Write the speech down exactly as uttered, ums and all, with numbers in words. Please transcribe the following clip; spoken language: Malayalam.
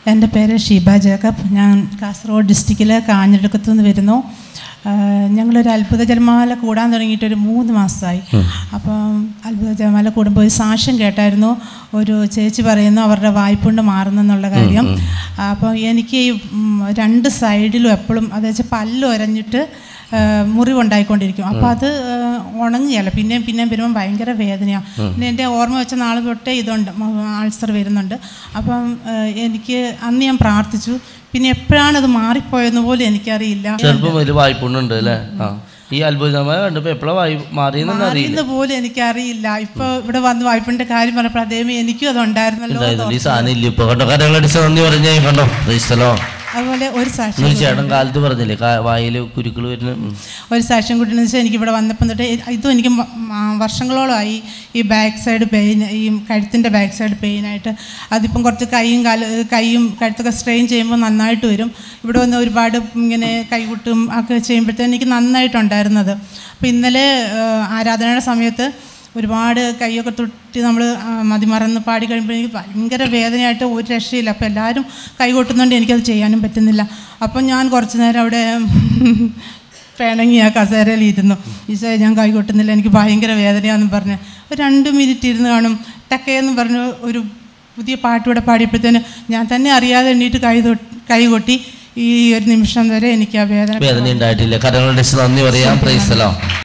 എൻ്റെ പേര് ഷീബ ജേക്കബ്. ഞാൻ കാസർഗോഡ് ഡിസ്ട്രിക്റ്റിലെ കാഞ്ഞിരക്കത്തു നിന്ന് വരുന്നു. ഞങ്ങളൊരു അത്ഭുത ജപമാല കൂടാൻ തുടങ്ങിയിട്ടൊരു മൂന്ന് മാസമായി. അപ്പം അത്ഭുത ജപമാല കൂടുമ്പോൾ ഒരു സാക്ഷ്യം കേട്ടായിരുന്നു. ഒരു ചേച്ചി പറയുന്നു അവരുടെ വായ്പുണ്ട് മാറുന്നെന്നുള്ള കാര്യം. അപ്പോൾ എനിക്ക് രണ്ട് സൈഡിലും എപ്പോഴും അതെന്ന് വെച്ചാൽ പല്ല് ഒരഞ്ഞിട്ട് മുറിവുണ്ടായിക്കൊണ്ടിരിക്കും. അപ്പോൾ അത് ഉണങ്ങുകയല്ല, പിന്നെയും പിന്നെയും വരുമ്പം ഭയങ്കര വേദനയാണ്. പിന്നെ എൻ്റെ ഓർമ്മ വെച്ച നാൾ തൊട്ടേ ഇതുണ്ട്, അൾസർ വരുന്നുണ്ട്. അപ്പം എനിക്ക് അന്ന് ഞാൻ പ്രാർത്ഥിച്ചു. പിന്നെ എപ്പോഴാണത് മാറിപ്പോയെന്ന് പോലും എനിക്കറിയില്ല. ഈ അത്ഭുതമായി കണ്ടപ്പോൾ എപ്പോഴാണ് മാറിയെന്ന് പോലും എനിക്കറിയില്ല. ഇപ്പൊ ഇവിടെ വന്ന് വായ്പന്റെ കാര്യം പറഞ്ഞപ്പോൾ അതേമേ എനിക്കും അതുണ്ടായിരുന്നല്ലോ. അതുപോലെ ഒരു സാക്ഷ്യം കാലത്ത് പറഞ്ഞില്ലേ വായില് കുരുക്കൾ വരുന്ന ഒരു സാക്ഷ്യം കൂട്ടിയെന്ന് വെച്ചാൽ എനിക്ക് ഇവിടെ വന്നപ്പം തൊട്ട് ഇതും എനിക്ക് വർഷങ്ങളോളമായി ഈ ബാക്ക് സൈഡ് പെയിൻ, ഈ കഴുത്തിൻ്റെ ബാക്ക് സൈഡ് പെയിനായിട്ട്. അതിപ്പം കുറച്ച് കൈയും കാല കൈയും കഴുത്തൊക്കെ സ്ട്രെയിൻ ചെയ്യുമ്പോൾ നന്നായിട്ട് വരും. ഇവിടെ വന്ന് ഒരുപാട് ഇങ്ങനെ കൈകൊട്ടും ഒക്കെ ചെയ്യുമ്പോഴത്തേന് എനിക്ക് നന്നായിട്ടുണ്ടായിരുന്നത്. അപ്പോൾ ഇന്നലെ ആരാധനയുടെ സമയത്ത് ഒരുപാട് കൈയൊക്കെ തൊട്ടി നമ്മൾ മതിമറന്ന് പാടി കഴിയുമ്പോൾ എനിക്ക് ഭയങ്കര വേദനയായിട്ട് ഒരു രക്ഷയില്ല. അപ്പോൾ എല്ലാവരും കൈ കൊട്ടുന്നുണ്ട്, എനിക്കത് ചെയ്യാനും പറ്റുന്നില്ല. അപ്പം ഞാൻ കുറച്ച് നേരം അവിടെ പിണങ്ങി ആ കസേരയിൽ ഇരുന്നു. ഈശോ ഞാൻ കൈ കൊട്ടുന്നില്ല, എനിക്ക് ഭയങ്കര വേദനയാണെന്ന് പറഞ്ഞ് ഒരു രണ്ട് മിനിറ്റ് ഇരുന്ന് കാണും. ടക്കയെന്ന് പറഞ്ഞ് ഒരു പുതിയ പാട്ടുകൂടെ പാടിയപ്പോഴത്തേന് ഞാൻ തന്നെ അറിയാതെ എണ്ണീറ്റ് കൈ തൊട്ട് കൈ കൊട്ടി. ഈ ഒരു നിമിഷം വരെ എനിക്ക് ആ വേദന വേദന ഉണ്ടായിട്ടില്ല. കരങ്ങളുടെ നന്ദി പറയാം. Praise the Lord.